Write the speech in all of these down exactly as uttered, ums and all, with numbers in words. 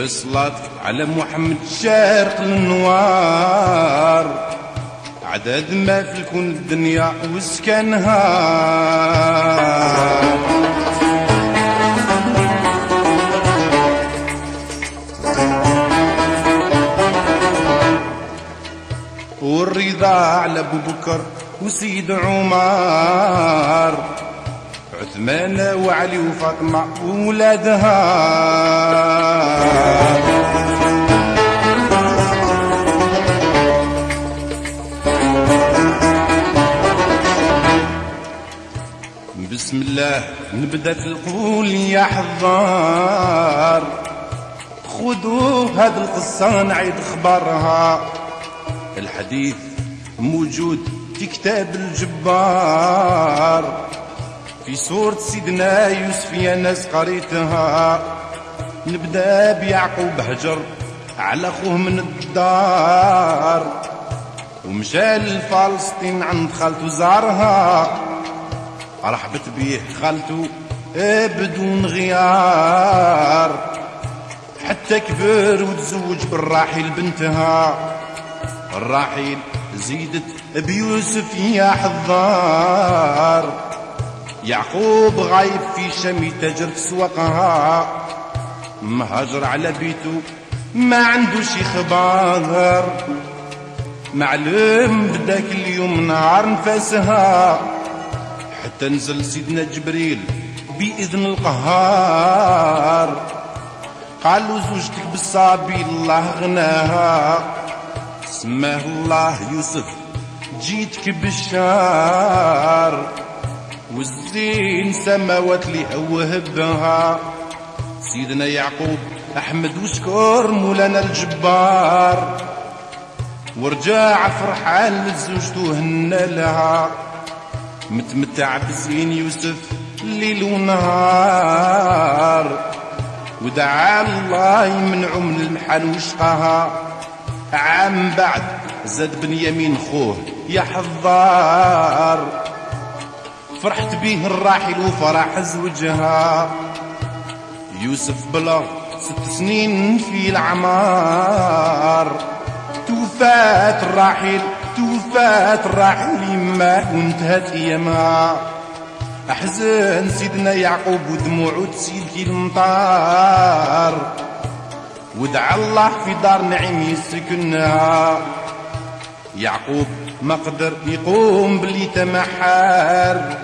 الصلاة على محمد شارق النوار، عدد ما في الكون الدنيا وسكنها. والرضا على ابو بكر وسيد عمر، عثمان وعلي وفاطمة وولادها. بسم الله نبدا في القول يا حضار، خذوا هاد القصة نعيد خبرها. الحديث موجود في كتاب الجبار، في سورة سيدنا يوسف يا ناس قريتها. نبدا بيعقوب هجر على اخوه من الدار، ومشى لفلسطين عند خالته زارها. رحبت بيه خالته بدون غيار، حتى كبر وتزوج بالراحل بنتها. الراحل زيدت بيوسف يا حضار، يعقوب غايب في شام يتاجر في سوقها. مهاجر على بيته ما عنده شي خبر، معلم بداك اليوم نهار نفاسها. حتى نزل سيدنا جبريل بإذن القهار، قال له زوجتك بالصابي الله غناها. سماه الله يوسف جيتك بالشار، والزين سماوات لي وهبها. سيدنا يعقوب احمد وشكر مولانا الجبار، ورجع فرحان لزوجته هنا لها. متمتع بزين يوسف ليل ونهار، ودعا الله يمنعه من المحن وشقها. عام بعد زاد بنيامين خوه يا حضار، فرحت بيه الراحل وفرح زوجها. يوسف بلا ست سنين في العمار، توفات الراحل توفات الراحل يما وانتهت ايامها. احزن سيدنا يعقوب ودموعه تسيل كي المطار، ودعا الله في دار نعيم يسكنها. يعقوب ما قدر يقوم باللي تمحر،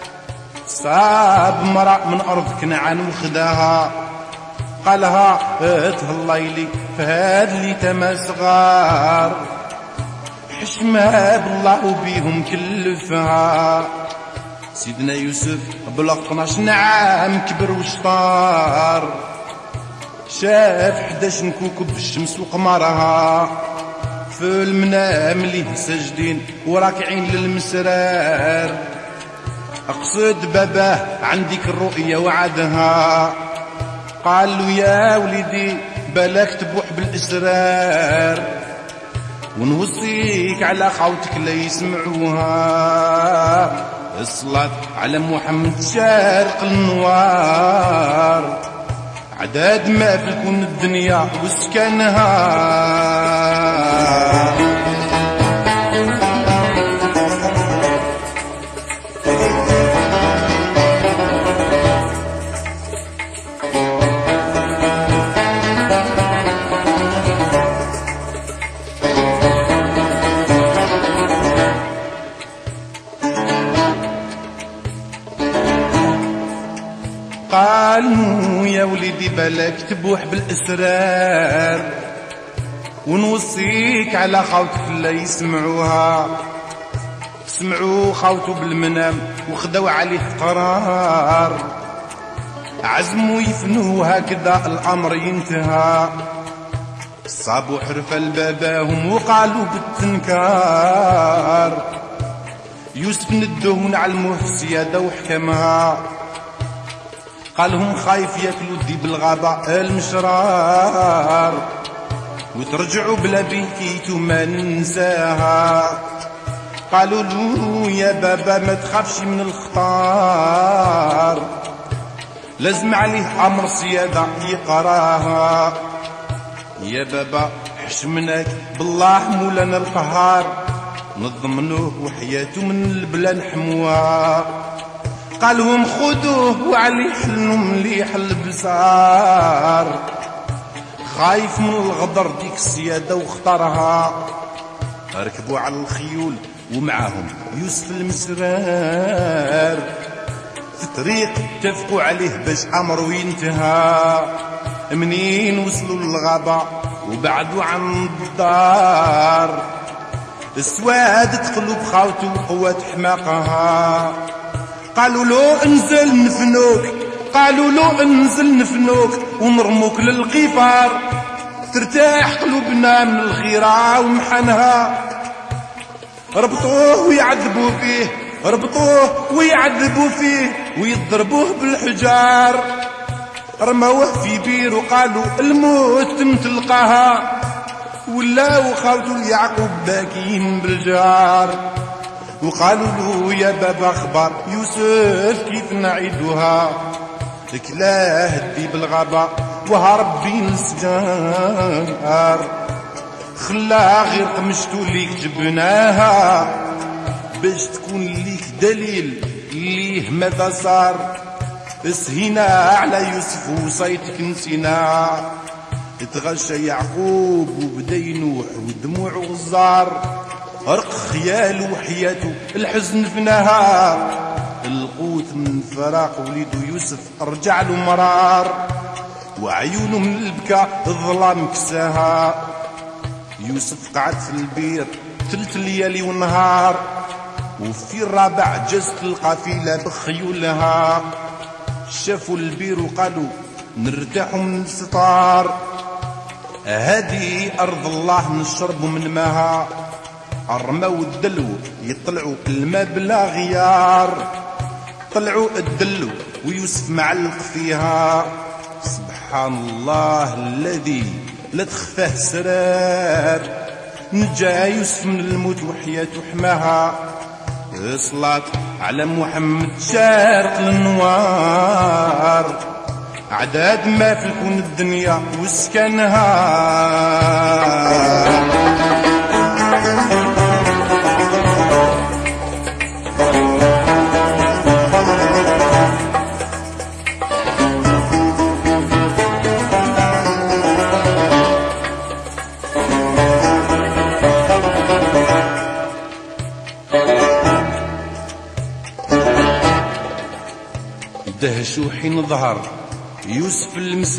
صاب مرأة من أرض كنعان وخداها. قالها اتهلايلي فهاد اللي تما صغار، حشمها بالله وبيهم كلفها. سيدنا يوسف بلا اثناش عام كبر وشطار، شاف حداش كوكب الشمس وقمرها. في المنام ليه ساجدين وراكعين للمسرار، اقصد باباه عندك الرؤيا وعدها. قال له يا وليدي بالك تبوح بالاسرار، ونوصيك على خوتك لا يسمعوها. الصلاة على محمد شارق النوار، عداد ما في الكون الدنيا وسكنها. قالوا يا وليدي بالك تبوح بالاسرار، ونوصيك على خوتك لا يسمعوها. سمعوا خوته بالمنام وخدوا عليه قرار، عزموا يفنوا هكذا الامر ينتهى. صابوا حرف لباباهم وقالوا بالتنكار، يوسف ندوه علموه السياده وحكمها. قالهم خايف ياكلوا الديب بالغابة المشرار، وترجعوا بلا بيكيتو ما ننساها. قالوا له يا بابا ما تخافش من الخطار، لازم عليه امر سيادة يقراها. يا بابا حشمناك بالله مولانا القهار، نضمنوه وحياته من البلا نحموها. قالهم خذوه وعلي حلو مليح البزار، خايف من الغدر ديك السيادة واختارها. ركبوا على الخيول ومعاهم يوسف المسرار، في طريق اتفقوا عليه باش امرو ينتهى. منين وصلوا للغابة وبعدوا عن الدار، السواد قلوب خاوته وقوات حماقها. قالوا له انزل نفنوك، قالوا له انزل نفنوك ونرموك للقفار، ترتاح قلوبنا من الخيرة ومحنها. ربطوه ويعذبوا فيه، ربطوه ويعذبوا فيه ويضربوه بالحجار. رموه في بير وقالوا الموت تمتلقاها، ولاو خاوتو يعقوب باكين بالجار. وقالوا له يا بابا اخبار يوسف كيف نعيدوها، كلاه هدي بالغابة وهرب بين السجار. خلاه غير قمشتو ليك جبناها، باش تكون ليك دليل ليه ماذا صار. سهينا على يوسف وصيتك نسينا، تغشى يعقوب وبدا ينوح ودموعه غزار. رق خياله وحياته الحزن فناها، القوت من فراق وليدو يوسف رجع له مرار. وعيونه من البكا الظلام كساها. يوسف قعد في البير ثلث ليالي ونهار، وفي الرابع جزت القافلة بخيولها. شافوا البير وقالوا نرتاحوا من الستار، هذه أرض الله نشربوا من ماها. رموا الدلو يطلعوا الماء بلا غيار، طلعوا الدلو ويوسف معلق فيها. سبحان الله الذي لا تخفاه سرار، نجا يوسف من الموت وحياته حماها. صلاة على محمد شارق للنوار، أعداد ما في الكون الدنيا وسكنها. دهشوا حين ظهر يوسف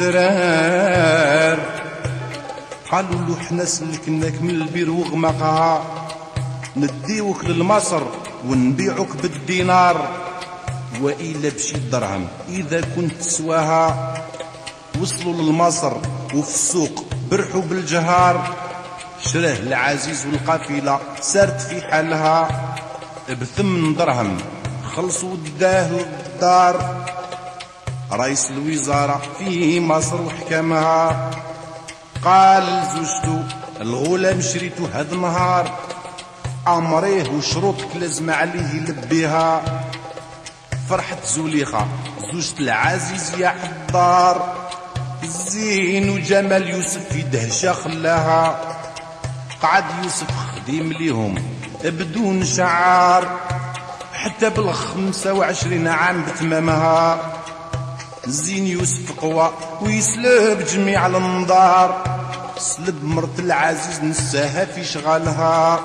المسرار، قالوا له حنا سلكناك من البير وغمقها، نديوك للمصر ونبيعك بالدينار، وإلا بشي درهم إذا كنت تسواها. وصلوا للمصر وفي السوق برحوا بالجهار، شراه العزيز والقافلة سارت في حالها. بثمن درهم خلصوا داه للدار، رئيس الوزارة في مصر وحكمها. قال لزوجته الغلام شريته هذا النهار، أمريه وشروطك لازم عليه يلبيها. فرحت زليخة زوجة العزيز يا حضار، الزين وجمال يوسف في دهشة خلاها. قعد يوسف خديم ليهم بدون شعار، حتى بالخمسة وعشرين عام بتمامها. زين يوسف قوى ويسلب جميع الانظار، سلب مرت العزيز نساها في شغالها.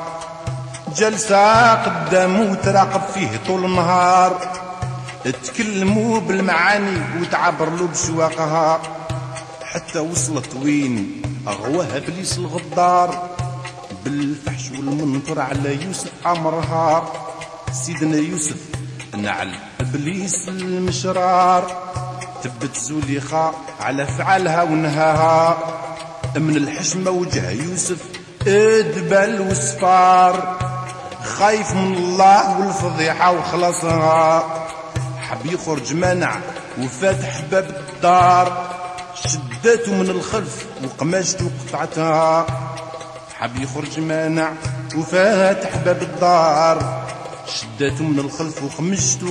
جلسة قدامه وتراقب فيه طول النهار، تكلموا بالمعاني وتعبر له بشواقها. حتى وصلت وين أغواها ابليس الغدار، بالفحش والمنكر على يوسف أمرها. سيدنا يوسف نعل ابليس المشرار، تبت زليخة على فعلها ونهاها. من الحشمة وجه يوسف ادبل وصفار، خايف من الله والفضيحة وخلصها. حب يخرج منع وفاتح باب الدار، شدته من الخلف وقماشته قطعتها. حب يخرج مانع وفاتح باب الدار، شدته من الخلف وقمشته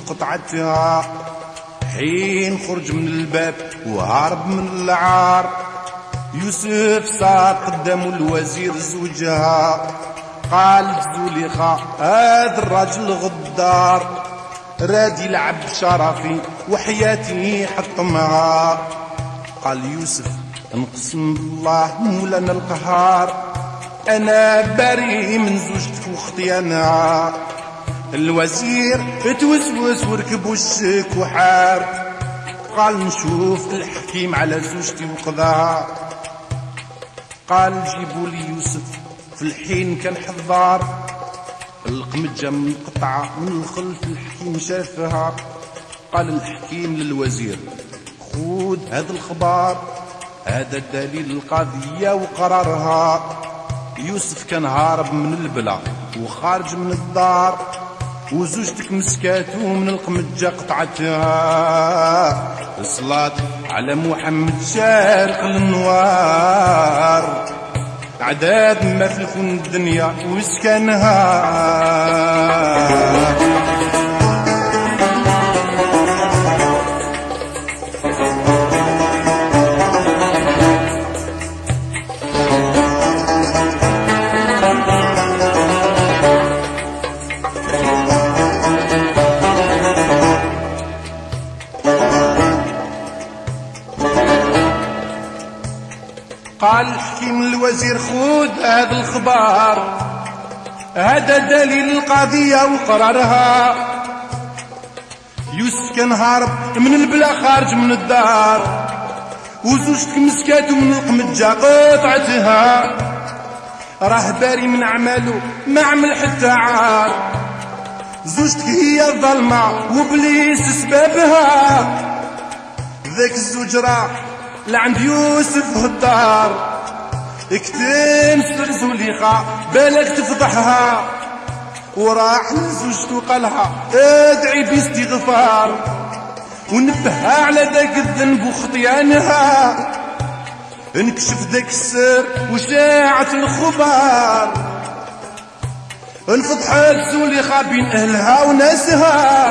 وقطعتها. حين خرج من الباب وهرب من العار، يوسف صار قدام الوزير زوجها، قالت زليخة هذا الراجل غدار، راد يلعب بشرفي وحياتي حطمها. قال يوسف نقسم بالله مولانا القهار، انا بريء من زوجتك وخطيانها. الوزير اتوسوس وركب وشك وحار، قال نشوف الحكيم على زوجتي وقضاها. قال جيبوا لي يوسف في الحين كان حضار، القمجة من قطعة من الخلف الحكيم شافها. قال الحكيم للوزير خود هذا الخبار، هذا دليل القضية وقرارها. يوسف كان هارب من البلا وخارج من الدار، وزوجتك مسكاتو من القمجة قطعتها. الصلاة على محمد شارق النوار، عداد ما في الكون الدنيا وسكنها. قال الحكيم للوزير خود هذا الخبار، هذا دليل القضية وقرارها. يوسف كان هارب من البلا خارج من الدار، وزوجتك مسكاتو من القمجة قطعتها. راه باري من عمله ما عمل حتى عار، زوجتك هي الظلمة وبليس سببها. ذاك الزوج راح لعند يوسف هالدار، اكتم سر زليخة بالك تفضحها، وراح لزوجته قالها ادعي باستغفار، ونبهها على ذاك الذنب وخطيانها. انكشف ذاك السر وشاعت الخبار، انفضحت زليخة بين اهلها وناسها.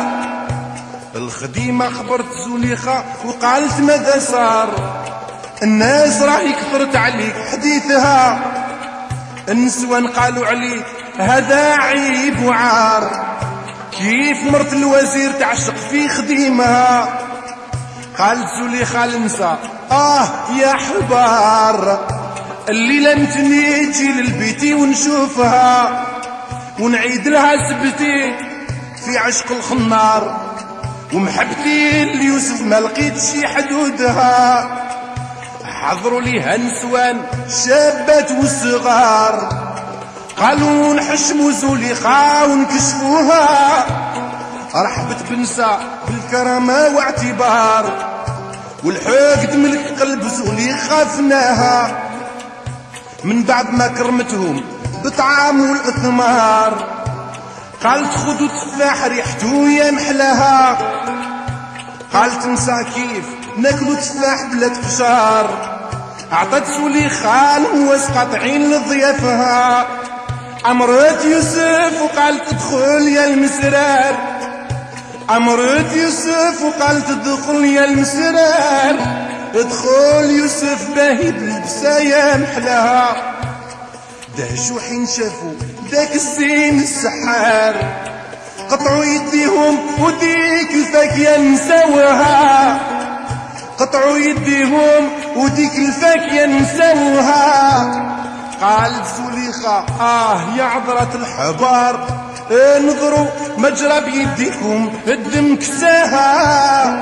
الخديمة خبرت زليخة وقالت ماذا صار، الناس راهي كثرت عليك حديثها. النسوان قالوا عليك هذا عيب وعار، كيف مرت الوزير تعشق في خديمها. قالت زليخة للنساء اه يا حبار، الليلة متني تجي للبيتي ونشوفها، ونعيد لها سبتي في عشق الخمار، ومحبتي ليوسف ما لقيت شي حدودها. حضروا ليها نسوان شابات والصغار، قالوا نحشموا زليخة ونكشفوها. رحبت بنساء بالكرامة واعتبار، والحقد ملك قلب زليخة فناها. من بعد ما كرمتهم بالطعام والإثمار، قالت خذوا تفاح ريحته يا محلاها. قالت نسا كيف ناكلوا تفاح بلا تفشار، عطت زليخة المواس قاطعين لضيافها. امرت يوسف وقالت ادخل يا المسرار، امرت يوسف وقالت ادخل يا المسرار. ادخل يوسف باهي بلبسه يا محلاها. دهشوا حين شافوا ذاك الزين السحار، قطعوا يديهم وديك الفاكية نساوها. قطعوا يديهم وديك الفاكية نساوها. قالت زليخة اه يا عذرة الحبار، انظروا مجرى بيديكم الدم كساها.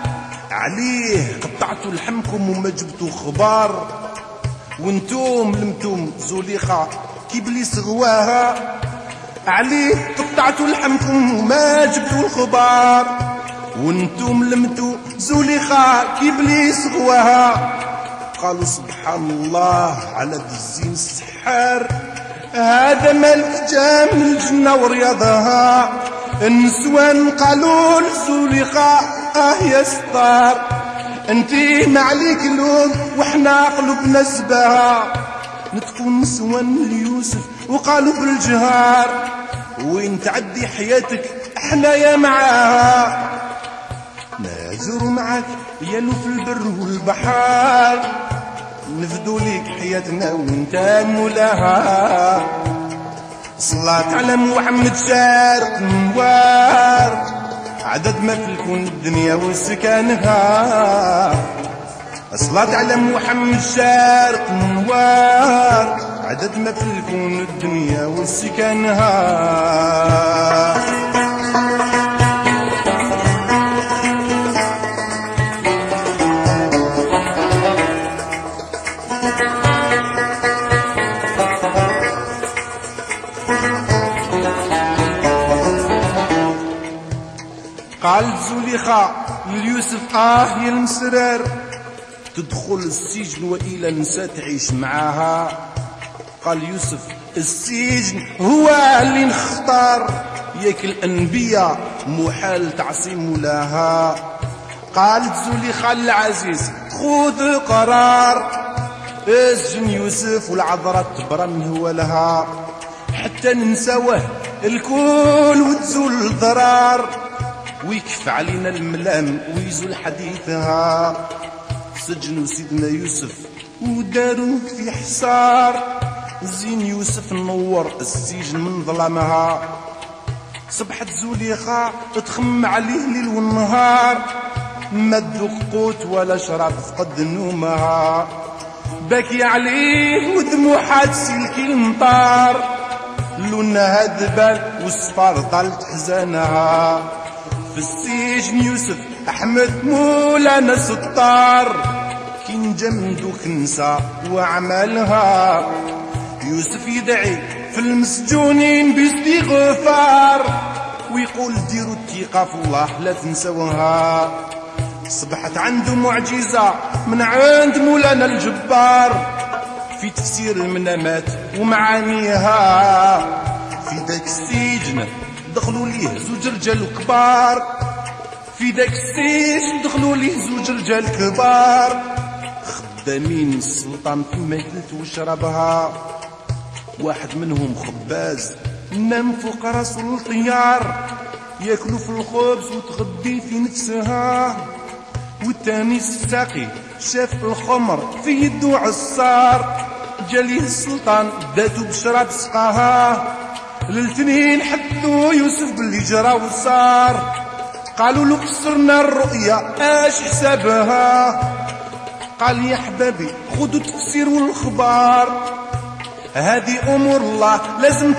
عليه قطعتوا لحمكم وما جبتوا خبار، وانتم لمتم زليخة كيبليس غواها. عليه قطعتوا لحمكم وما جبتوا الخبار، وانتم لمتوا زليخة كيبليس غواها. قالوا سبحان الله على ذي الزين السحار، هذا ملك جاء من الجنة ورياضها. النسوان قالوا لزليخة اه يا ستار، انتي ما عليك لوم وحنا قلوبنا سباها. نتكون نسوان ليوسف وقالوا بالجهار، وين تعدي حياتك احنا يا معاها. نازر معاك يالو في البر والبحر، نفدو ليك حياتنا وانت مولاها. صلاة على محمد شارق نوار، عدد ما في الكون الدنيا وسكانها. صلاة على محمد شارق نوار، عدد ما في الكون الدنيا وسكانها. قالت زليخة ليوسف آه يا المسرار، تدخل السجن وإلا نسى تعيش معاها. قال يوسف السجن هو اللي نختار، ياك الأنبياء محال تعصي مولاها. قالت زليخة للعزيز خذ قرار، اسجن يوسف والعذرة تبرى من هو لها، حتى ننساوه الكل وتزول الضرار، ويكف علينا الملام ويزول حديثها. سجنوا سيدنا يوسف وداروا في حصار، زين يوسف نور السجن من ظلامها. صبحت زليخة تخم عليه ليل والنهار، ما تذوق قوت ولا شراب فقد نومها. باكي عليه ودموعها تسيلكي المطار، لونها دبال والصفار طالت حزانها. في السجن يوسف أحمد مولانا ستار، كي نجا من دوك نسى وعملها. يوسف يدعي في المسجونين باستغفار، ويقول ديروا الثقة في الله لا تنسوها. صبحت عنده معجزة من عند مولانا الجبار، في تفسير المنامات ومعانيها. في ذاك السجن دخلوا ليه زوج رجال كبار، في ذاك السجن دخلوا ليه زوج رجال كبار، خدامين السلطان في ماكلت وشربها. واحد منهم خباز نام فوق راسو الطيار، ياكلوا في الخبز وتغدي في نفسها. والتاني الساقي شاف الخمر في يدو عصار، جاليه السلطان داتو بشراب سقاها. للتنين حدثوا يوسف باللي جرى وصار، قالوا له فسرنا الرؤيا اش حسابها. قال يا حبابي خذوا التفسير والخبار، هذه امور الله لازم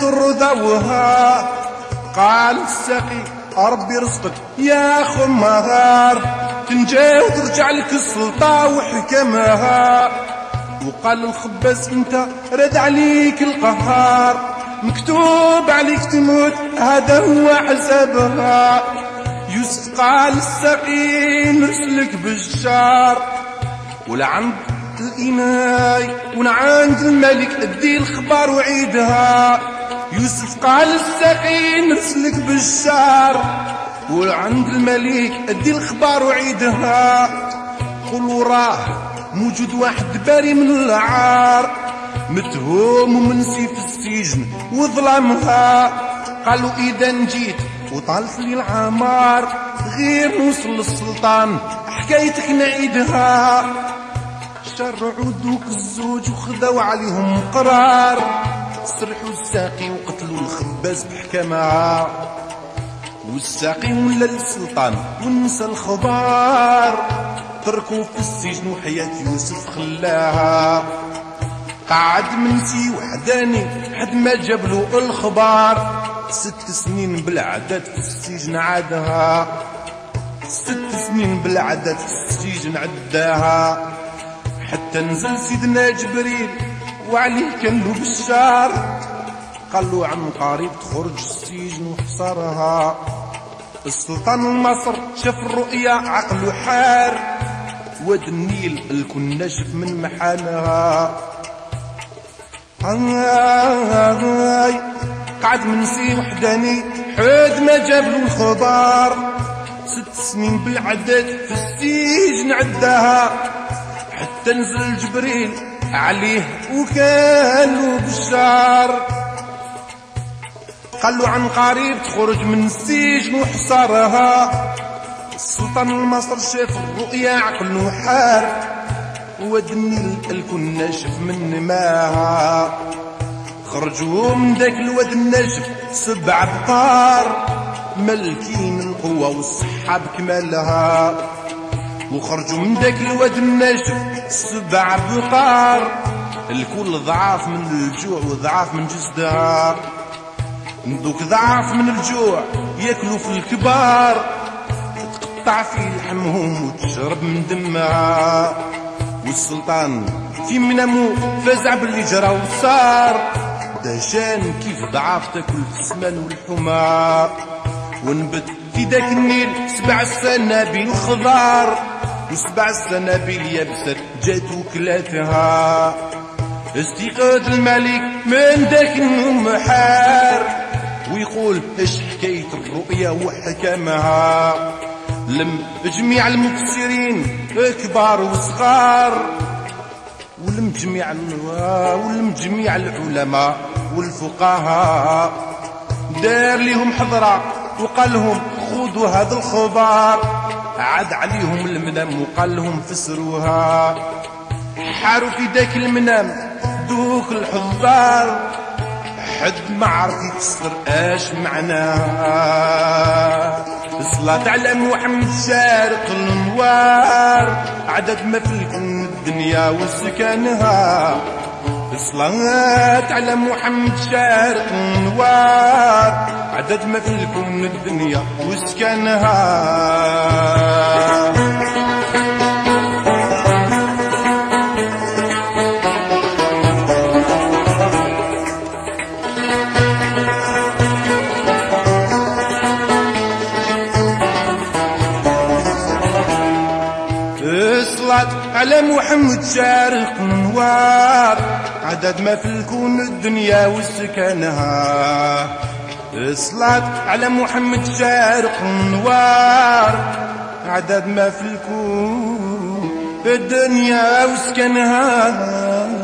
ترضوها. قال الساقي ربي رزقك يا خمار، تنجا وترجع لك السلطة وحكمها. وقال الخباز انت رد عليك القهار، مكتوب عليك تموت هذا هو حسابها. يوسف قال الساقي نرسلك بالشار، ولا عند الإناي ولا عند الملك ادي الخبر وعيدها. يوسف قال الساقي نرسلك بالشار، ولا عند الملك ادي الخبر وعيدها. قولوا راه موجود واحد باري من العار، متهوم ومنسي في السجن وظلمها. قالوا اذا نجيت وطالت لي العمار، غير نوصل للسلطان حكايتك نعيدها. شرعوا دوك الزوج وخذوا عليهم قرار، سرحوا الساقي وقتلوا الخباز بحكمها. والساقي ولا السلطان ونسى الخبار، تركوا في السجن وحياة يوسف خلاها. قعد منسي وحداني حد ما جابلو الخبار، ست سنين بالعدد في السجن عادها. ست سنين بالعدد في السجن عداها، حتى نزل سيدنا جبريل وعليه كان له بشار. قال له عن قريب تخرج السجن وحصرها. السلطان المصر شاف الرؤيا عقله حار، واد النيل الكل ناشف من محانها. قعد منسي وحداني حد ما جابلو الخبار، ست سنين بالعدد في السجن عداها، حتى نزل جبريل عليه وكان له بشار. قال له عن قريب تخرج من السجن وحصارها. السلطان المصر شاف الرؤيا عقله حار، ودني الكل ناشف من ماها. خرجوا من داك الواد الناشف سبع بقار ملكين القوة والصحة بكمالها. وخرجوا من داك الواد الناشف سبع بقار الكل ضعاف من الجوع وضعاف من جسدها. دوك ضعاف من الجوع ياكلوا في الكبار تقطع في لحمهم وتشرب من دمها. والسلطان في منامو فزع باللي جرى وصار دهشان كيف ضعاف تاكل في السمان والحمى. ونبت في داك النيل سبع سنابل خضار وسبع سنابل يابسات جات وكلاتها. استيقظ الملك من داك النوم حار ويقول اش حكاية الرؤيا وحكمها. لم جميع المفسرين كبار وصغار ولم جميع ولم جميع العلماء والفقهاء. دار ليهم حضرة وقال لهم خذوا هذا الخبر. عاد عليهم المنام وقال لهم فسروها. حاروا في داك المنام دوك الحضار حد ما عرف يفسر اش معناها. الصلاة على محمد شارق الانوار عدد ما في الكون الدنيا وسكانها. الصلاة على محمد شارق الانوار عدد ما في الكون الدنيا وسكانها. على محمد شارق الانوار عدد ما في الكون الدنيا وسكانها. الصلاة على محمد شارق الانوار عدد ما في الكون الدنيا وسكانها.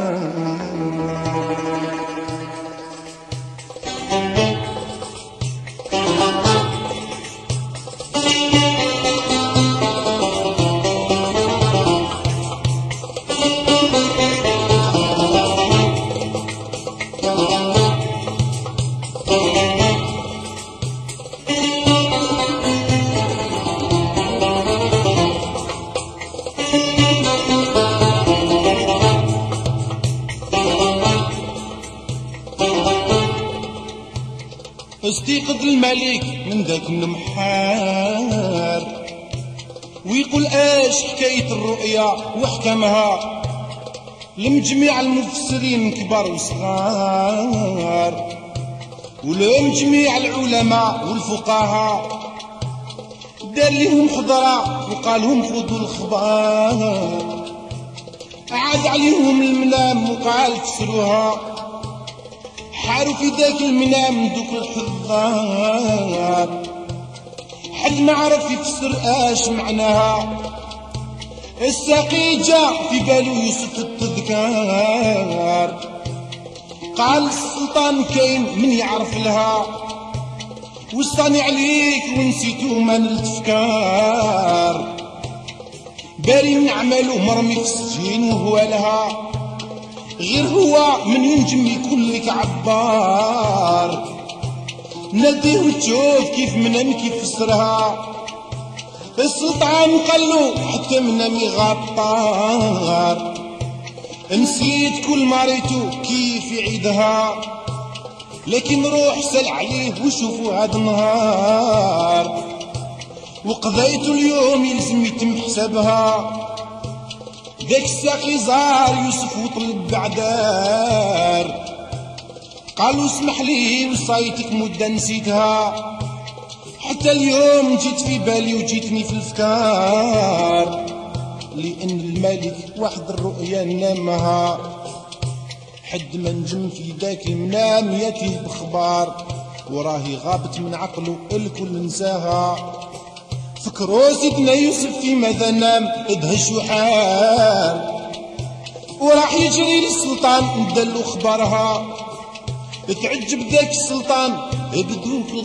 استيقظ الملك من ذاك النمحار ويقول اش حكاية الرؤيا وحكمها. لم جميع المفسرين كبار وصغار ولم جميع العلماء والفقهاء. دار لهم حضرة وقال لهم خذوا الخبر. عاد عليهم المنام وقال فسروها. حاروا في ذاك المنام دوك الحضار حد ما عرف يفسر اش معناها. الساقي جا في بالو يوسف التذكار قال السلطان كاين من يعرف لها وصاني عليك ونسيتو ما نلتفكار. باري من عملو مرمي في السجين وهو لها غير هو من ينجم يكون لك عبار. ناديه وتشوف كيف منام كيف فسرها. السلطان قالو حتى منامي غطار نسيت كل ما ريتو كيف يعيدها. لكن روح سل عليه وشوفوا هذا النهار وقضيتو اليوم يلزم يتم حسابها. ذاك الساقي زار يوسف وطلب بعدار قالوا اسمح لي وصايتك مدة نسيتها. حتى اليوم جيت في بالي وجيتني في الافكار لان الملك واحد الرؤيا نامها. حد ما نجم في ذاك المنام ياتيه بخبار وراهي غابت من عقله الكل نساها. فكروا سيدنا يوسف في ماذا نام ادهش وحال وراح يجري للسلطان ندلو خبرها. تعجب ذاك السلطان بدون في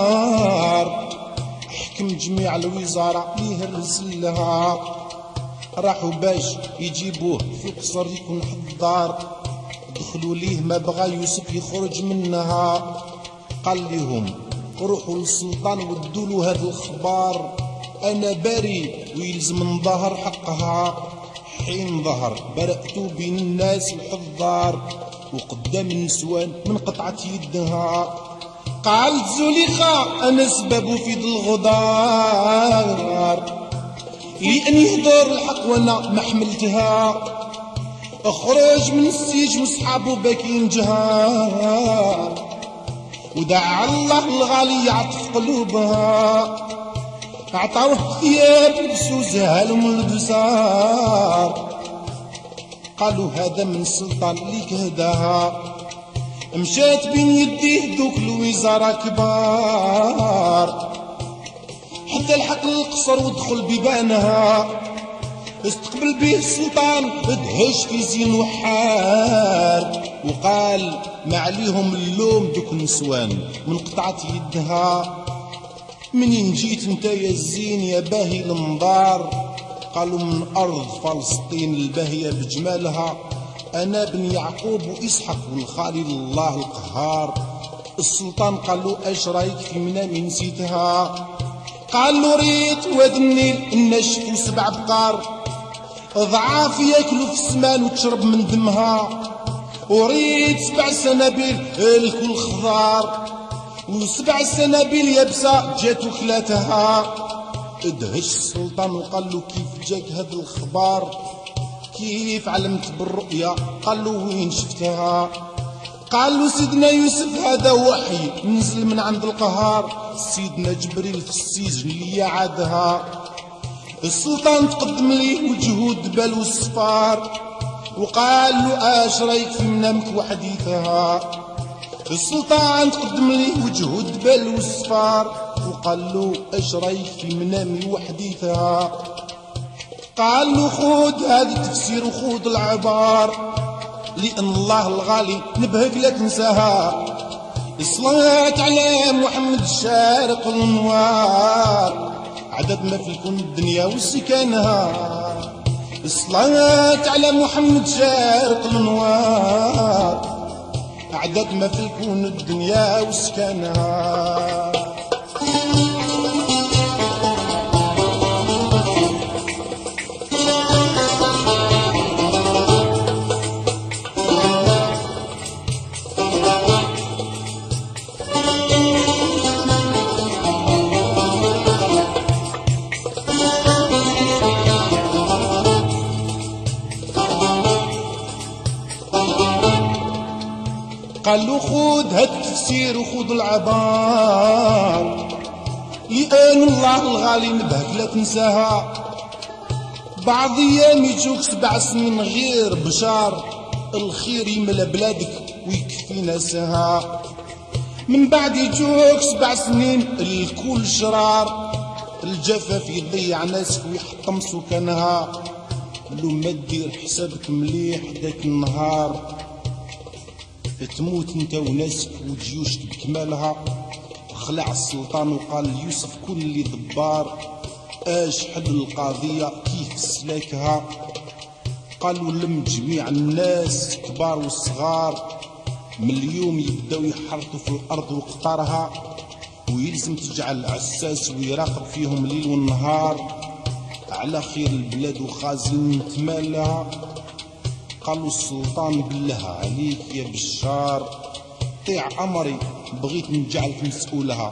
الخبار حكم جميع الوزارة ليه الرسل لها. راحوا باش يجيبوه في القصر يكون حد الدار. دخلوا ليه ما بغى يوسف يخرج منها. قال لهم روحوا للسلطان ودوا هذا الخبار، انا بريء ويلزم نظهر حقها. حين ظهر برأت بين الناس الحضار، وقدام النسوان من قطعة يدها. قالت زليخة انا سبب في ذي الغدار، لأن يهدر الحق وانا ما حملتها. اخرج من السجن وصحابو باكين جهار، ودعا الله الغالي يعطف قلوبها. عطاوه ثياب لبسو زهالهم البصار، قالوا هذا من السلطان اللي كهداها. مشات بين يديه دوك الوزارة كبار، حتى الحق للقصر ودخل بيبانها. استقبل به السلطان دهش في زين وحار، وقال ما عليهم اللوم دوك النسوان من قطعة يدها. منين جيت انت يا الزين يا باهي المنظار؟ قالوا من أرض فلسطين الباهية بجمالها، أنا بن يعقوب وإسحاق والخليل الله القهار. السلطان قال له اش رايك في منامي نسيتها؟ قال له ريت واد النيل النشف وسبع بقار، ضعاف ياكلوا في السمان وتشرب من دمها. وريت سبع سنابل الكل خضار، وسبع سنابل يابسة جات وكلاتها. ادهش السلطان وقال له كيف جاك هذا الخبار؟ كيف علمت بالرؤيا؟ قال له وين شفتها؟ قال له سيدنا يوسف هذا وحي نزل من عند القهار، سيدنا جبريل في السجن اللي عادها. السلطان تقدم ليه وجهه دبل والصفار، وقال له اش رايك في منامك وحديثها؟ السلطان تقدم ليه وجهه دبل والصفار، وقال له اش رايك في منامي وحديثها؟ قال له خود هذا التفسير وخود العبار، لأن الله الغالي نبهك لا تنساها. الصلاة على محمد الشارق النوار، عدد ما في الكون الدنيا وسكانها. الصلاة على محمد شارق النوار، عدد ما في الكون الدنيا وسكانها. قال له خود هاد التفسير وخود العبار، لأن الله الغالي نبهك لا تنساها. بعض ايام يجوك سبع سنين غير بشار، الخير يملا بلادك ويكفي ناسها. من بعد يجوك سبع سنين الكل شرار، الجفاف يضيع ناسك ويحطم سكانها. لو ما دير حسابك مليح داك النهار، تموت انت وناسك وجيوشك بكمالها. خلع السلطان وقال يوسف كل اللي ضبار، اش حل القضية كيف سلاكها؟ قالوا لم جميع الناس كبار والصغار، من اليوم يبداو يحرطوا في الارض وقطارها، ويلزم تجعل عساس ويراقب فيهم ليل والنهار على خير البلاد وخازن تمالها. قالوا السلطان بالله عليك يا بشار، طيع امري بغيت نجعلك مسؤولها.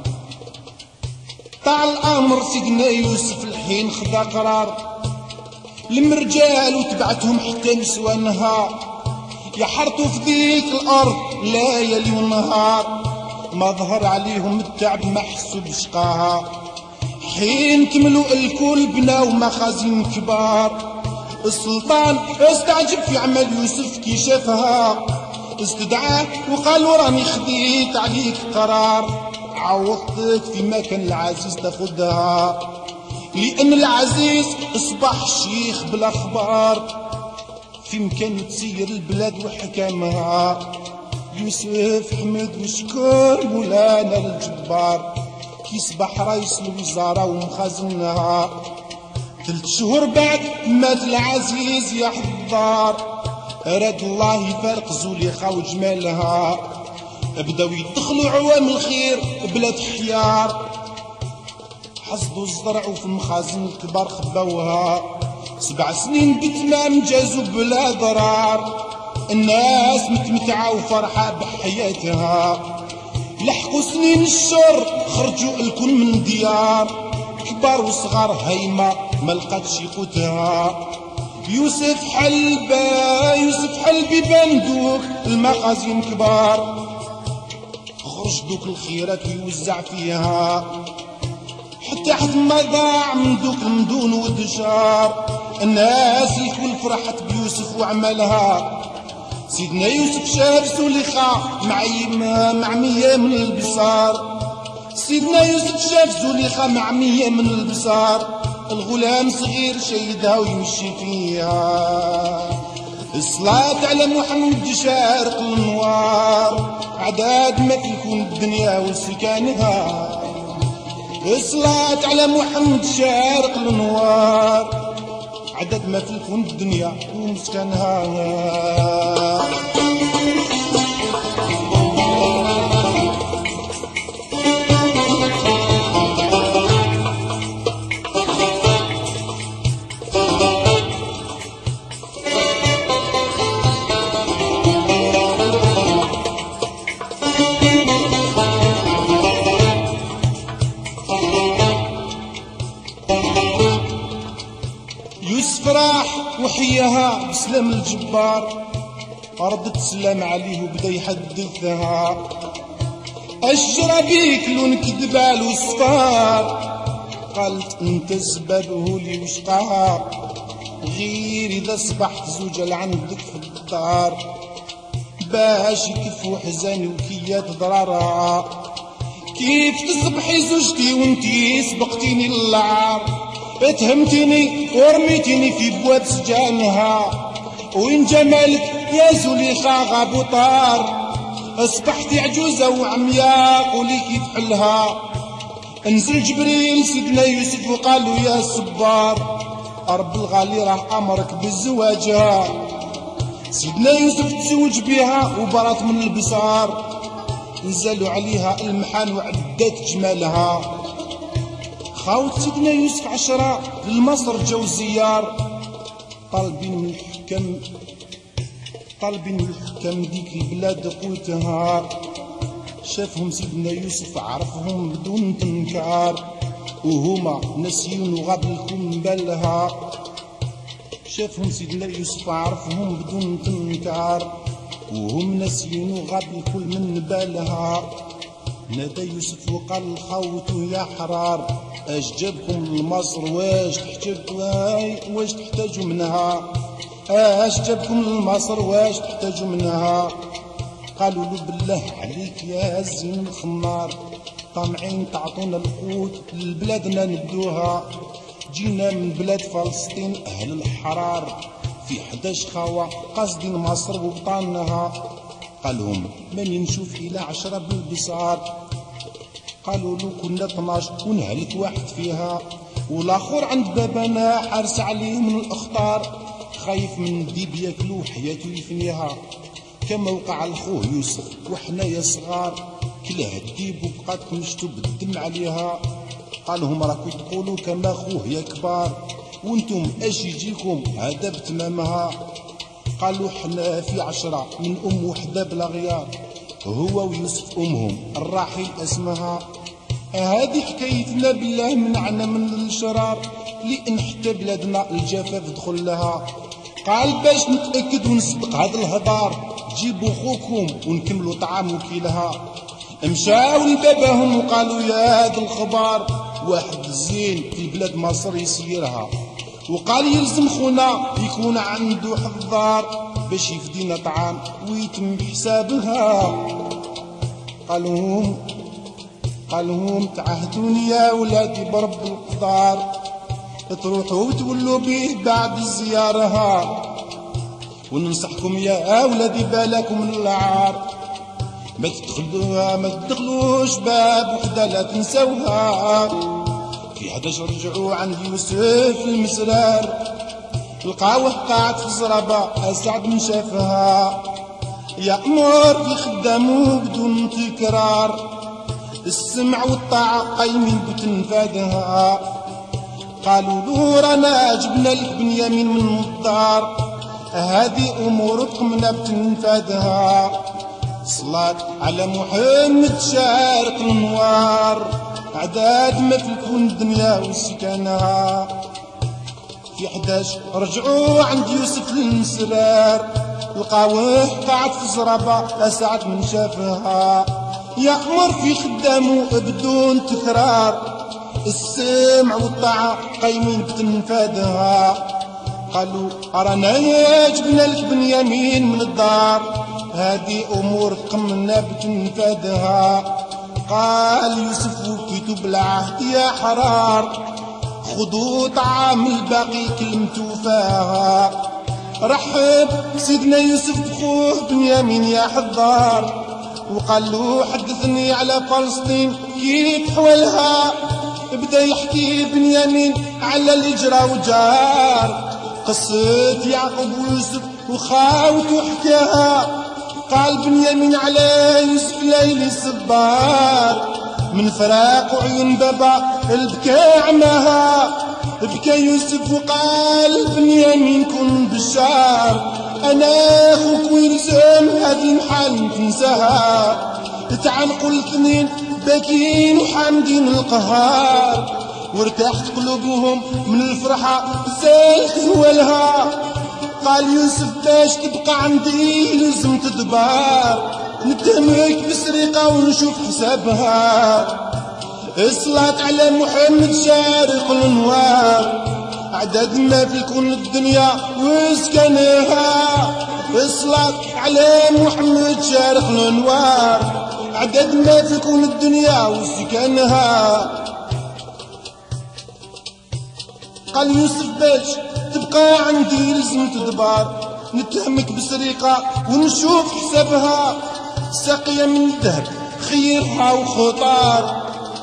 طاع الامر سيدنا يوسف الحين خدا قرار، المرجال وتبعتهم حتى نسوانها، يحرطوا في ذيك الارض ليالي ونهار، ما ظهر عليهم التعب ما حسوا بشقاها. حين كملوا الكل بناو مخازن كبار، السلطان استعجب في عمل يوسف كي شافها، استدعاه وقال راني خديت عليك قرار، عوضتك في مكان العزيز تاخدها، لأن العزيز أصبح شيخ بالأخبار، في مكان تسير البلاد وحكامها. يوسف حمد وشكر مولانا الجبار، كي صبح رئيس الوزارة ومخازنها، ثلاث شهور بعد مات العزيز يا حضار، أراد الله يفارق زليخة وجمالها، بداو يدخلوا عوام الخير بلاد حيار، حصدوا الزرع وفي المخازن الكبار خباوها، سبع سنين بتمام جازوا بلا ضرار، الناس متمتعة وفرحة بحياتها، لحقوا سنين الشر خرجوا الكل من ديار، كبار وصغار هيمة ما لقاتش قوتها، يوسف حلبة يوسف حلبي بندوك المخازن كبار، خرج دوك الخيرات ويوزع فيها، حتى حد ما ضاع من دوك المدون والدجار، الناس الكل فرحت بيوسف وعملها، سيدنا يوسف شاف زليخة معيمة معمية من البصار، سيدنا يوسف شاف زليخة معمية من البصار، الغلام صغير شيدها ويمشي فيها، الصلاة على محمد شارق النوار، عداد ما تكون الدنيا وسكانها، الصلاة على محمد شارق النوار، عدد ما في الكون الدنيا ومسكنها. يوسف راح وحياها بسلام الجبار، ردت سلام عليه وبدا يحدثها، أشجر بيك لون كدبال وصفار، قالت انت سببه لي وشقار، غير اذا صبحت زوجة لعندك في الدار، باش يكفوا حزاني وكيات ضرارها، كيف تصبحي زوجتي وانتي سبقتيني للعار، اتهمتني ورميتني في بواد سجانها، وين جمالك يا زليخة غاب وطار، اصبحتي عجوزة وعمياء قولي كيف حلها، انزل جبريل سيدنا يوسف وقالوا يا صبار، رب الغالي راه امرك بزواجها، سيدنا يوسف تزوج بها وبرات من البصار، نزلوا عليها المحان وعدت جمالها، خاوت سيدنا يوسف عشرة لمصر جاو زيار، طالبين من الحكم طالبين من الحكم ديك البلاد قوتها، شافهم سيدنا يوسف عرفهم بدون تنكار، وهما ناسيين وغاب لكم بالها، شافهم سيدنا يوسف عرفهم بدون تنكار، وهم ناسيين وغاب الكل من بالها، نادى يوسف وقال الخوت يا حرار، اش جابكم لمصر واش تحتاجوا واش تحتاجوا منها، اش جابكم لمصر واش تحتاجوا منها، قالوا له بالله عليك يا زين الخمار، طامعين تعطونا القوت لبلادنا ندوها، جينا من بلاد فلسطين اهل الحرار، في حداش خاوة قاصدين مصر وبطانها، قالهم ماني نشوف الى عشرة بالبصار، قالوا له كنا اثناش ونهلك واحد فيها، والاخر عند بابنا حارس عليه من الاخطار، خايف من ديب ياكلو حياته يفنيها، كما وقع لخوه يوسف وحنايا صغار، كلاه الديب وبقات مشتو بالدم عليها، قالهم راكو تقولوا كما خوه يا كبار، وانتم اش يجيكم هذا بتمامها، قالوا حنا في عشرة من ام وحده بلا غيار، هو ويوسف امهم الراحل اسمها، هذه حكايتنا بالله منعنا من الشرار، لان حتى بلادنا الجفاف دخل لها، قال باش نتاكد ونسبق هذا الهضار، جيبوا خوكم ونكملوا طعام وكيلها، مشاو لباباهم وقالوا يا هذا الخبار، واحد زين في بلاد مصر يسيرها، وقال يلزم خونا يكون عنده حضار، باش يفدينا طعام ويتم بحسابها، قالوهم قالوهم تعهدوني يا ولادي برب القدار، تروحوا وتولوا به بعد الزيارة، وننصحكم يا أولادي بالكم من العار، ما تدخلوها ما تدخلوش باب وحدة لا تنسوها، في حداش رجعوا عند يوسف المسرار، لقاوه قاعد في الزرابة أسعد من شافها، يأمر في خدامه بدون تكرار، السمع والطاعة قايمين بتنفادها. قالوا له رانا جبنا لك بنيامين من الدار، هذه أمور قمنا بتنفادها. صلاة على محمد شارق النوار، عداد ما في الكون الدنيا وسكانها. في حداش رجعوا عند يوسف المسرار، لقاوه قاعد في الزرابة أسعد من شافها، يأمر في خدامه بدون تكرار، السمع والطاعة قايمين بتنفادها. قالوا رانا جبنا لك بنيامين من الدار، هذه أمور قمنا بتنفادها. قال يوسف وكيتو بالعهد يا حرار، خذوا طعام الباقي كلمتو فيها. رحب سيدنا يوسف بخوه بنيامين يا حضار، وقال له حدثني على فلسطين كيف حولها. بدا يحكي بنيامين على اللي جرى وجار، قصة يعقوب ويوسف وخاوته حكاها. قال بنيامين على يوسف ليلي صبار، من فراق وعيون بابا البكى عماها. بكى يوسف وقال بنيامين كن بشار، انا اخوك ويلزم هذه المحال تنساها. تعانقوا الاثنين باكين وحامدين القهار، وارتاحت قلوبهم من الفرحة زالت هوالها. قال يوسف باش تبقى عندي لازم تدبار، نتهمك بسرقة ونشوف حسابها. الصلاة على محمد شارق الانوار، عدد ما في الكون الدنيا وسكنها. الصلاة على محمد شارق الانوار، عدد ما في الكون الدنيا وسكنها. قال يوسف باش تبقى عندي لازم تدبار، نتهمك بسرقة ونشوف حسابها. ساقية من الذهب خيرها وخطار،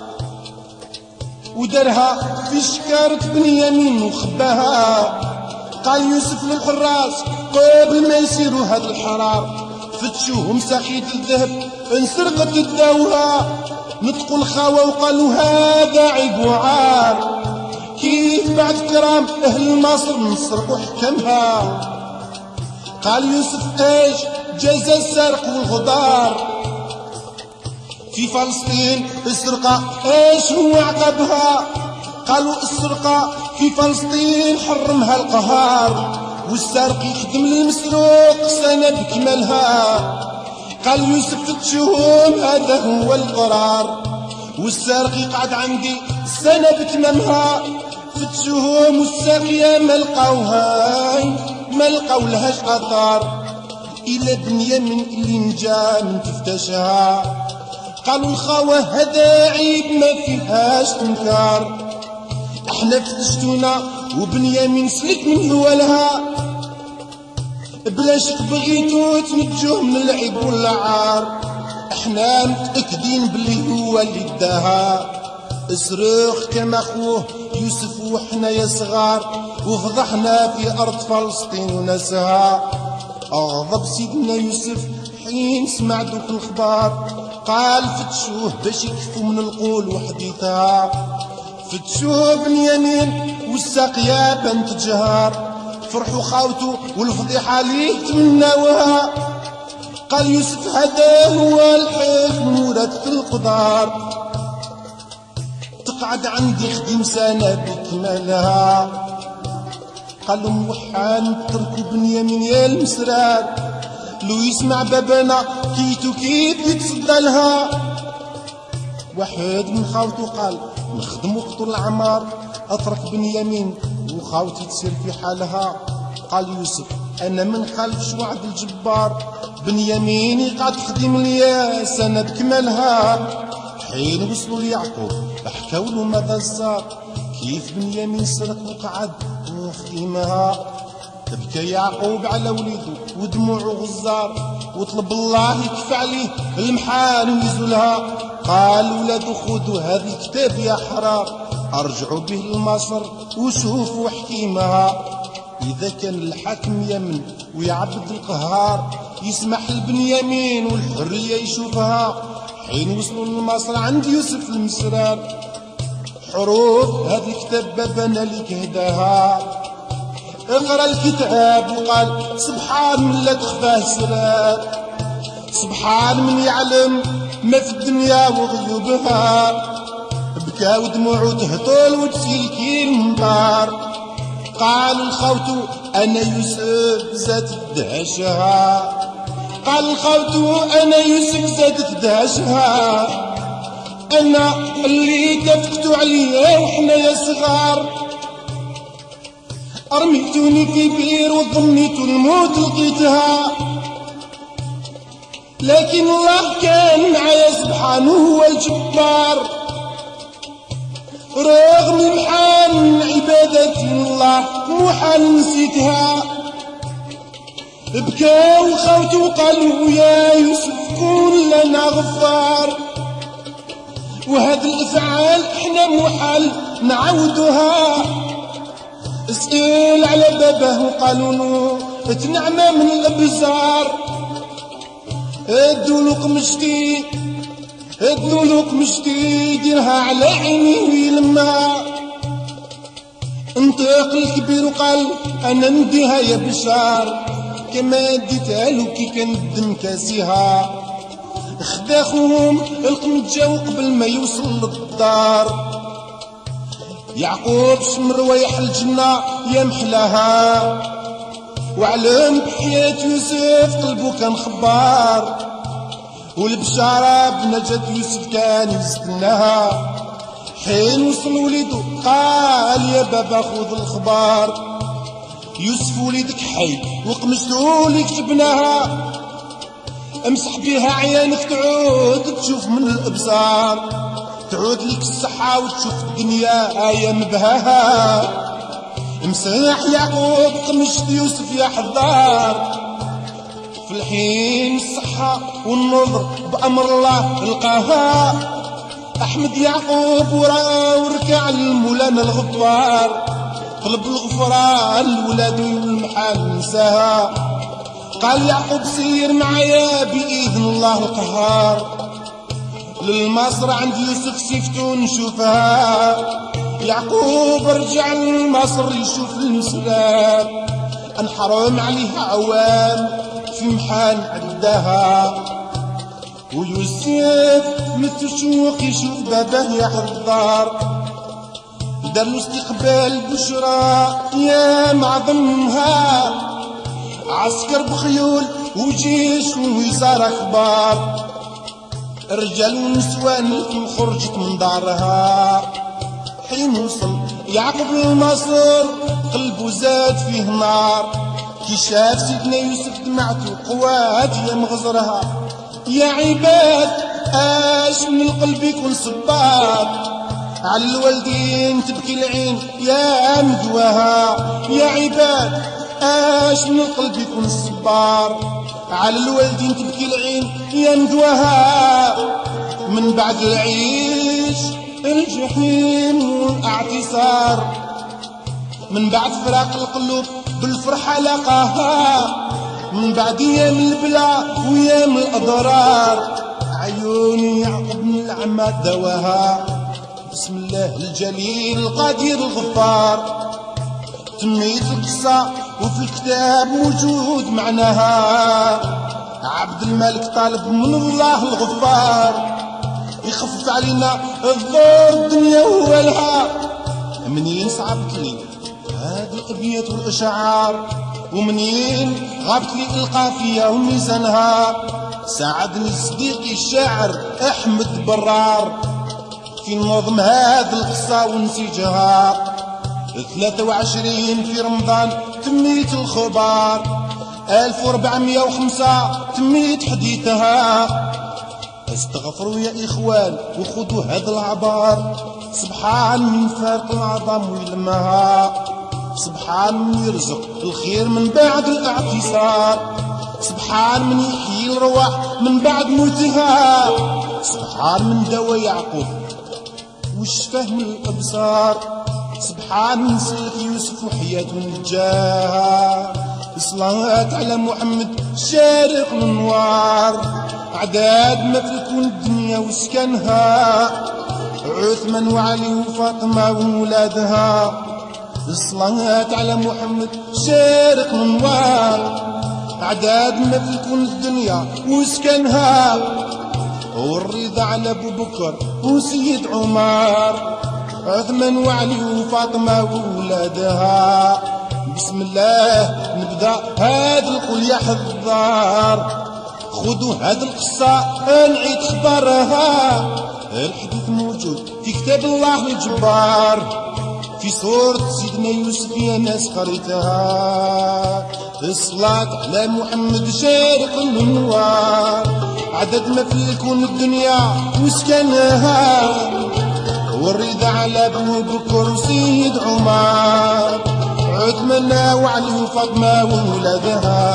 ودرها في شكارة بنيامين وخباها. قال يوسف للحراس قبل ما يصيروا هاد الحرار، فتشوهم ساقية الذهب انسرقت الدوها. نطقوا الخاوة وقالوا هذا عيب وعار، كيف بعد كرام اهل مصر نسرقوا حكمها. قال يوسف ايش جزا السرق والغدار، في فلسطين السرقة ايش هو عقبها. قالوا السرقة في فلسطين حرمها القهار، والسارق يخدم للمسروق سنة بكملها. قال يوسف فتشوهم هذا هو القرار، والسارق يقعد عندي سنة بتمامها. فتشوهم والساقية ما لقاوها ما لقاو لهاش قطار، إلى بنيامين اللي نجا من تفتشها. قالوا الخاوة هذا عيب ما فيهاش انكار، احنا فتشتونا وبنيامين سلك من هوالها. بلاش بغيتو تنجوه من العيب والعار، احنا متأكدين بلي هو اللي داها. صرخ كما اخوه يوسف وحنا يا صغار، وفضحنا في ارض فلسطين وناسها. اغضب سيدنا يوسف حين سمع دوك الخبار، قال فتشوه باش يكفوا من القول وحديثها. فتشوه بنيامين والساقية بنت جهار، فرحوا خاوته والفضيحة ليه تمناوها. قال يوسف هذا هو الحكم ورث القدار، تقعد عندي خديم سنة بكمالها. قالوا موحان تركوا بنيامين يا المسرار، لو يسمع بابنا كيتو كيف يتصدى لها. واحد من خاوته قال نخدمو قطر العمار، اترك بنيامين وخاوتي تسير في حالها. قال يوسف انا من خلفش وعد الجبار، بنيامين يقعد خديم ليا سنة بكمالها. حين وصلوا ليعقوب حكاو له ماذا صار، كيف بنيامين سرق وقعد وخديمها. بكى يعقوب على وليده ودموعه غزار، وطلب الله يكفى عليه المحال ويزولها. قال ولاد خذوا هذا الكتاب يا حرار، ارجعوا به لمصر وشوفوا حكيمها. اذا كان الحاكم يمن ويعبد القهار يسمح لبنيامين والحرية يشوفها. حين وصلوا لمصر عند يوسف المسرار حروف هذا الكتاب بابنا لك هداها. اقرا الكتاب وقال سبحان من لا تخفاه سرار، سبحان من يعلم ما في الدنيا وغيوبها. بكى ودموعه تهطل وتسيل كي المطار. قال الخوت انا يوسف زادت دهشها، قال الخوت انا يوسف زادت دهشها. انا اللي اتفقتوا عليه وحنايا صغار، رميتوني في بير وضميتوا الموت لقيتها. لكن الله كان معايا سبحانه هو الجبار، رغم المحال عبادة الله محال نسيتها. بكاو خوت وقالوا يا يوسف كون لنا غفار، وهذه الافعال احنا محال نعودها. اسئل على بابه وقالوا له تنعمى من الابزار. ادوا له قمشتي ادوا له قمشتي ديرها على عيني ويلمها. انطق الكبير وقال انا نديها يا بشار، كما ديتها له كي كان الدم كاسيها. خدا خوهم القمجة وقبل ما يوصل للدار يعقوب شم روايح الجنة يا محلاها. وعلم بحياة يوسف قلبه كان خبار، والبشارة بنجاة يوسف كان يستناها. حين وصل وليدو قال يا بابا خذ الخبار، يوسف وليدك حي وقمشتو لي كتبناها. امسح بيها عيانك تعود تشوف من الابصار، تعود لك الصحة وتشوف الدنيا آية مبهاها. امسح يعقوب قمشت يوسف يا حذار، في الحين الصحة والنظر بأمر الله القاها. أحمد يعقوب ورا وركع المولانا الغفار، طلب الغفران لولادو والمحال نساها. قال يعقوب سير معايا بإذن الله القهار، للمصر عند يوسف سيفتو نشوفها. يعقوب رجع لمصر يشوف المسلام، انحرم عليها عوام في محال عداها. ويوسف متشوق يشوف باباه يا حضار، دار له استقبال بشرى يا معظمها. عسكر بخيول وجيش ووزارة كبار، رجال ونسوان خرجت من دارها. حين وصل يعقوب لمصر قلبه زاد فيه نار، كي شاف سيدنا يوسف دمعته قوات يا مغزرها. يا عباد اش من القلب يكون صبار، على الوالدين تبكي العين يا مدواها. يا عباد اش من القلب يكون صبار، على الوالدين تبكي العين يا مدواها. من بعد العيش الجحيم والاعتصار، من بعد فراق القلوب بالفرحة لقاها. من بعد ايام البلا وايام الاضرار، عيوني يعقوب من العمى دواها. بسم الله الجليل القدير الغفار، تميت القصة وفي الكتاب موجود معناها. عبد الملك طالب من الله الغفار يخفف علينا الضر الدنيا وولها. منين صعبت لي هذه الابيات والاشعار، ومنين غابت لي القافيه وميزانها، ساعدني صديقي الشاعر احمد برار في نظم هذه القصه ونسيجها. ثلاثة وعشرين في رمضان تميت الخبار، ألف وأربعمية وخمسة تميت حديثها. استغفروا يا إخوان وخذوا هذا العبار، سبحان من فارق العظم ويلمها. سبحان من يرزق الخير من بعد الاعتصار، سبحان من يحيي الرواح من بعد موتها. سبحان من دوا يعقوب وشفاه من الابصار. سبحان سلك يوسف وحياته نجاها. الصلاة على محمد شارق الانوار. اعداد ما في الكون الدنيا وسكنها. عثمان وعلي وفاطمه وولادها. الصلاة على محمد شارق الانوار. اعداد ما في الكون الدنيا وسكنها. والرضا على ابو بكر وسيد عمر. عثمان وعلي وفاطمه وولادها. بسم الله نبدا هاد القول يا حضار. خذوا هاد القصه نعيد خبرها. الحديث موجود في كتاب الله الجبار. في سورة سيدنا يوسف يا ناس قريتها. الصلاة على محمد شارق الانوار. عدد ما في الكون الدنيا وسكنها. والرضا على ابو بكر وسيد عمر. عثمان وعلي وفاطمه وولادها.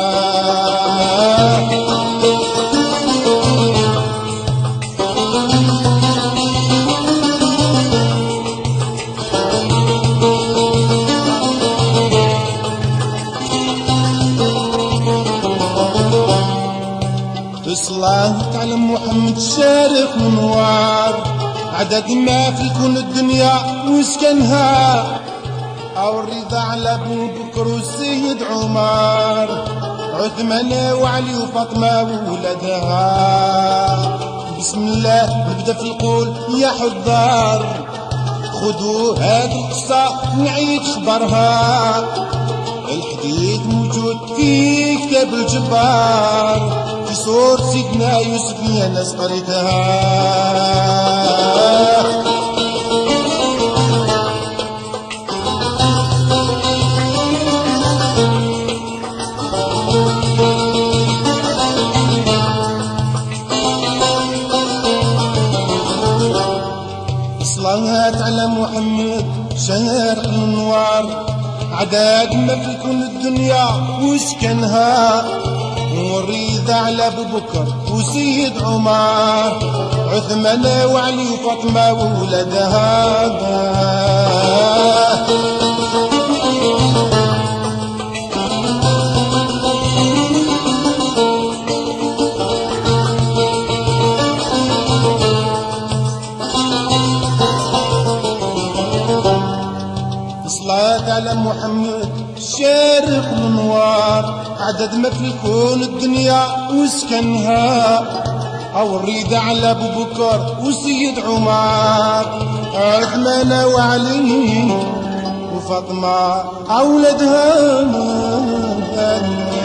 الصلاة على محمد شارق منوار. عدد ما في الكون الدنيا وسكنها. أو الرضا على ابو بكر والسيد عمر. عثمان وعلي وفاطمه وولادها. بسم الله نبدا في القول يا حضار. خذوا هاد القصه نعيد خبرها. الحديث موجود في كتاب الجبار. في سورة سيدنا يوسف يا ناس قريتها. الصلاة على محمد شارق الانوار. عداد ما في كل الدنيا وسكنها. والرضا على ابو بكر وسيد عمر. عثمان وعلي وفاطمه وولادها. الصلاة على محمد شارق الانوار. عدد ما في الكون الدنيا وسكنها. او الرضا على ابو بكر وسيد عمر. عثمان وعلي وفاطمه اولادها.